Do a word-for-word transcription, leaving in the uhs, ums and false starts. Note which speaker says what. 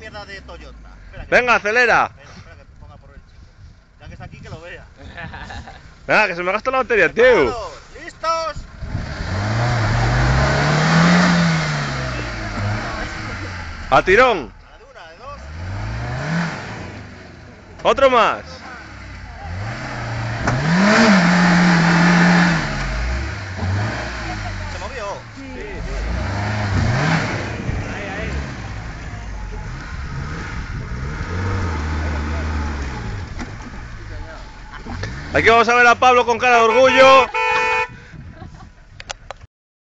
Speaker 1: mierda de Toyota. Espera, que
Speaker 2: Venga, acelera.
Speaker 1: Espera, espera que ponga por el chico. Ya que está aquí, que lo vea.
Speaker 2: Venga, que se me gasta la batería, tío.
Speaker 1: ¿Preparados? ¿Listos?
Speaker 2: A tirón.
Speaker 1: A la de una, de dos.
Speaker 2: Otro más.
Speaker 1: ¿Se movió?
Speaker 3: Sí.
Speaker 1: Sí, sí.
Speaker 3: Ahí, ahí.
Speaker 2: Aquí vamos a ver a Pablo con cara de orgullo.